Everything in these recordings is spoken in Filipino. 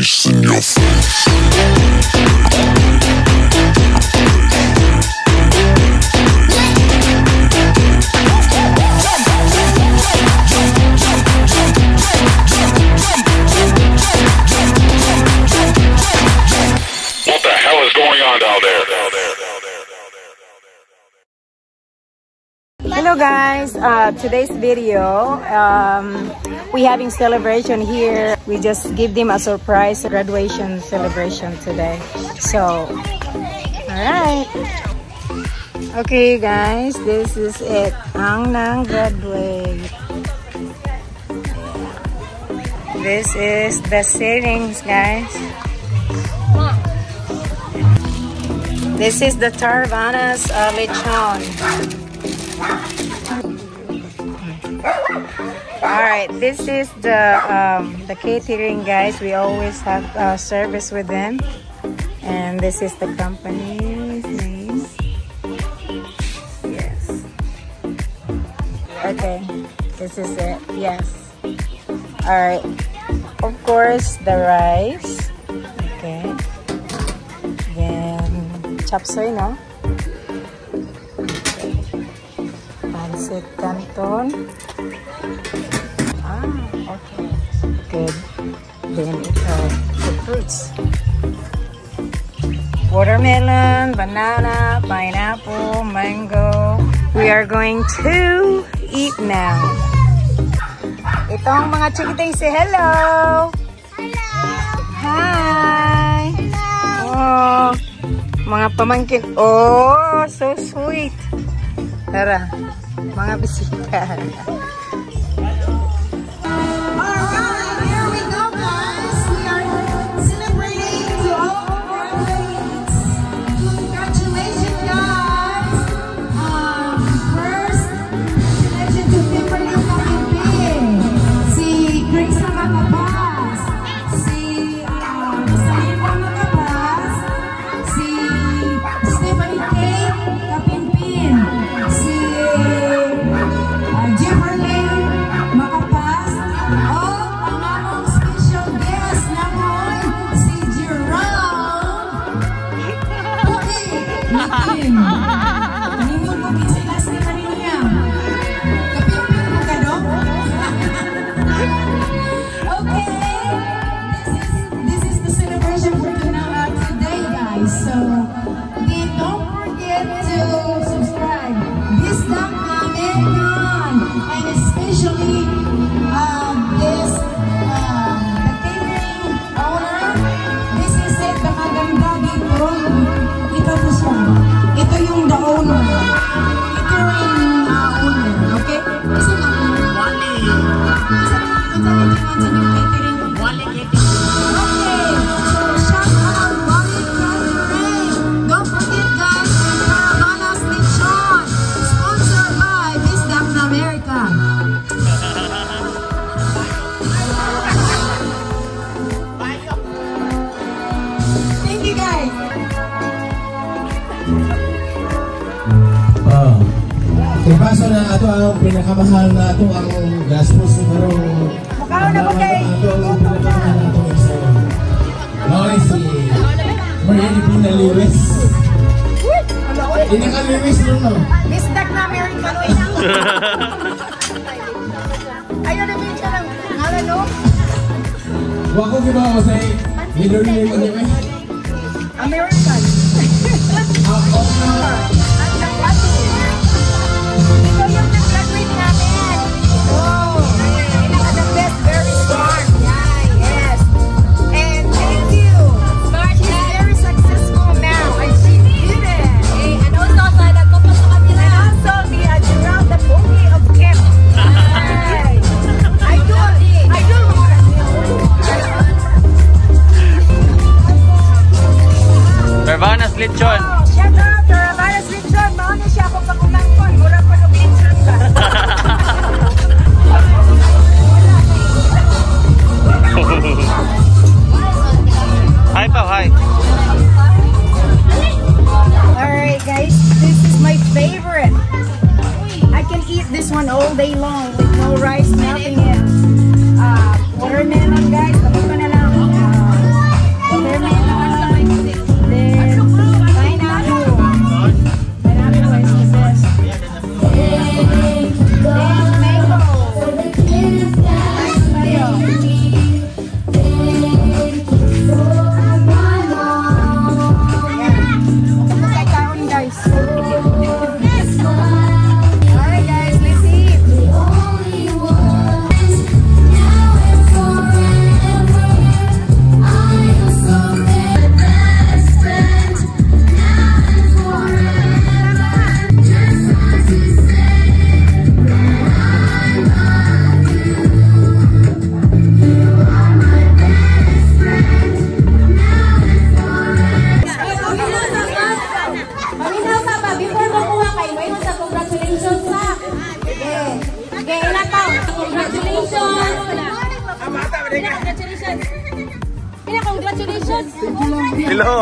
face in your face. What the hell is going on down there? Hello guys, today's video, we having celebration here. We just give them a surprise graduation celebration today. So, alright. Okay guys, this is it. Ang nang graduate. This is the settings guys. This is the Tarvanas lechon. Alright, this is the catering guys. We always have service with them. And this is the company's name. Yes. Okay, this is it. Yes. Alright. Of course, the rice. Okay. Then, chop suey, no? Pancit canton. Okay. Good. Then ito, the fruits. Watermelon, banana, pineapple, mango. We are going to eat now. Itong mga chikiting say hello. Hello. Hi. Hello. Oh, mga pamangkin. Oh, so sweet. Tara, mga bisita. Kaso na ato ang pinakamahal na ato ang gastos pero mukha na mo kay ato ang pinakamahal na ato isa. Mawala si Mariana Pina Lewis. Hindi ka Lewis nun no? Miss Duck na American. Ayaw na din siya ng ngalan no? Wako giba ako sa leader name ano ba? American. Tarvanas lechon. Oh, shout out to Tarvanas lechon. Mauna siya ako pagkumangkon. Mura pa ng lechon ka. Hi pa, hi. Alright guys, this is my favorite. I can eat this one all day long with no rice, nothing else. Watermelon guys, tapos ko na lang. Congratulations! Hello.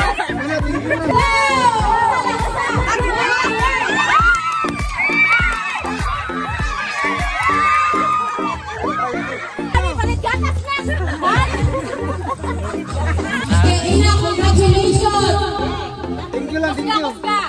Thank you lang, thank you.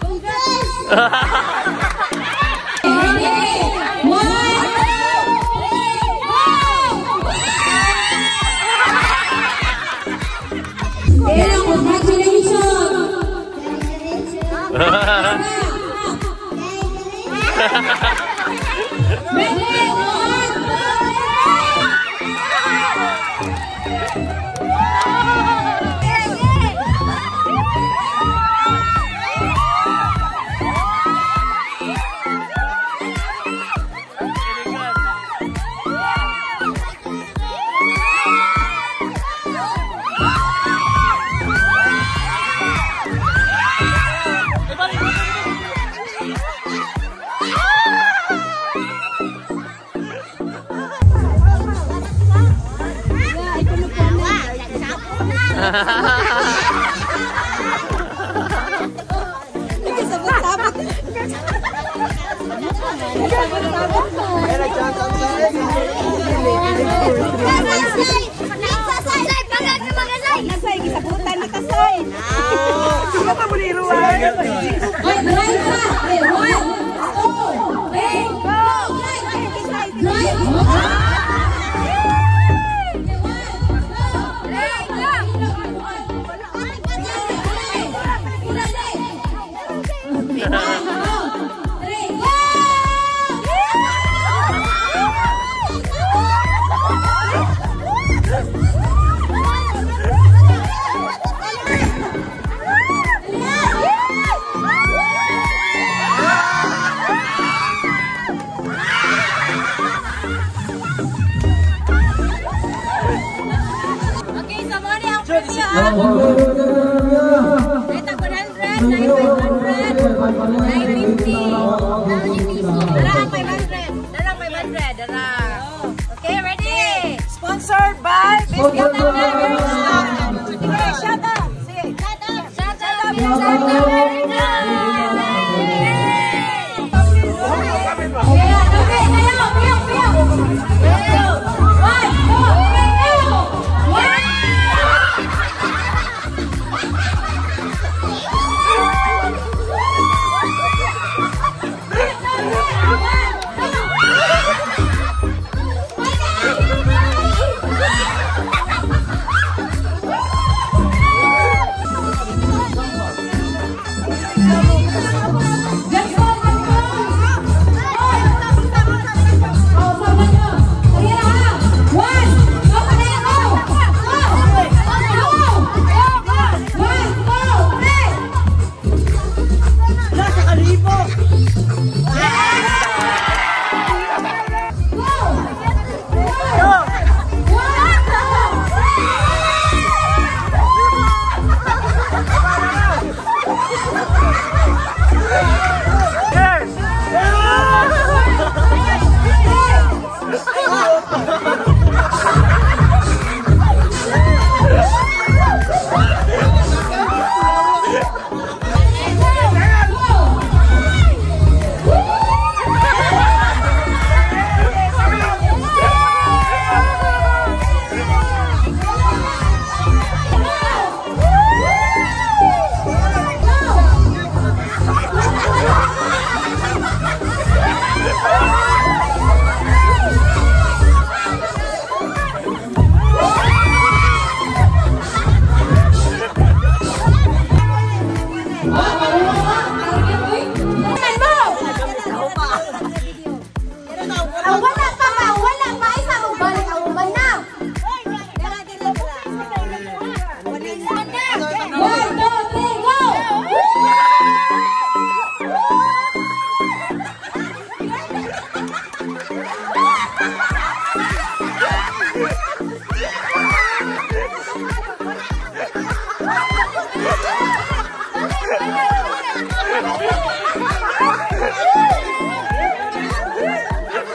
Okay, ready? Sponsored by Biscuit and America. Okay, shut up. Say, shut up. America.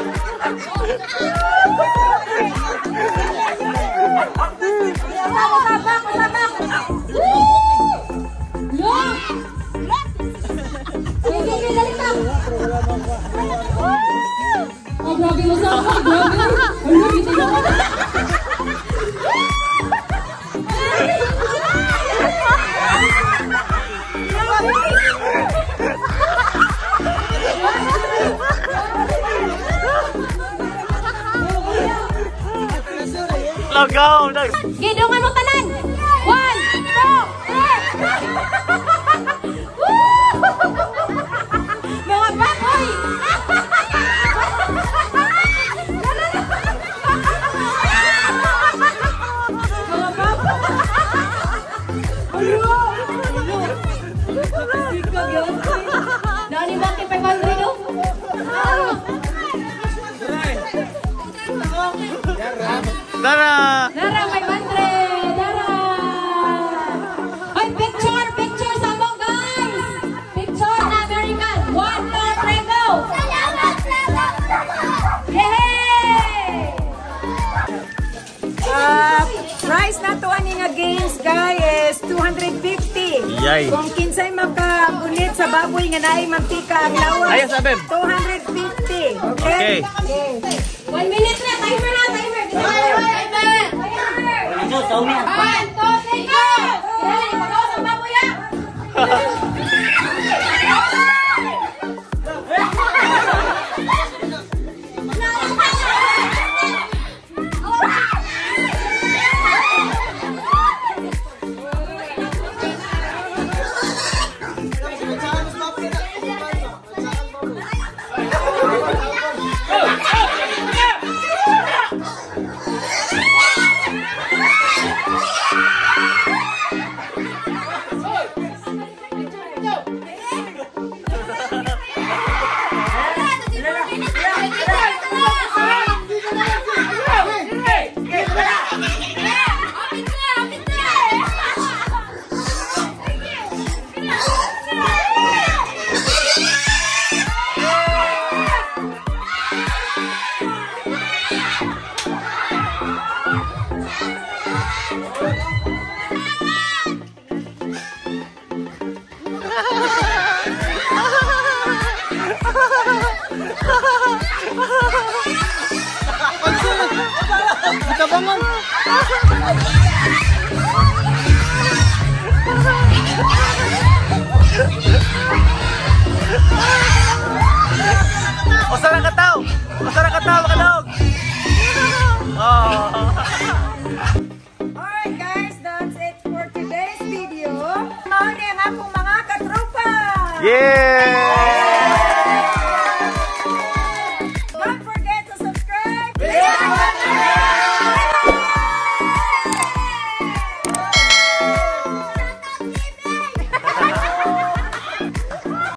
Sama-sama. Usabak, usabak. Woo! Look! Sige, dali ka. Oh, grabe mo sa ako. Grabe. Ano, hindi na ako. Lagaw! Gidungan mo tanan! 1, 2, 3! Mga bakoy! Mga bakoy! Nani ba kay 500 no? Dara! Dara 500! Dara! Ay, picture! Picture sa mo, guys! Picture na American! 1, 2, 3, go! Yay! Price na to ani nga games, guys, is 250. Yay. Kung kinsay makagunit sa baboy nga naay mantika ang lawas, Ayos, Abeb. 250. Okay. 1 minute na, timer na, timer. Timer. Ano, sauna. 1, 2, 3, go! Dali, pagawa sa baboy ya. Bangun. Usara ka tao! Usara ka tao, makadog! Oh. Alright guys, that's it for today's video. Mauna ang akong mga katropa! Yeah!